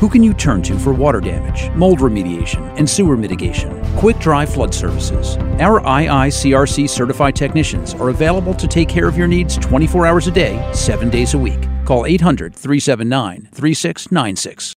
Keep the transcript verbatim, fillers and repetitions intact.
Who can you turn to for water damage, mold remediation, and sewer mitigation? Quick Dry Flood Services. Our I I C R C certified technicians are available to take care of your needs twenty-four hours a day, seven days a week. Call eight hundred, three seven nine, three six nine six.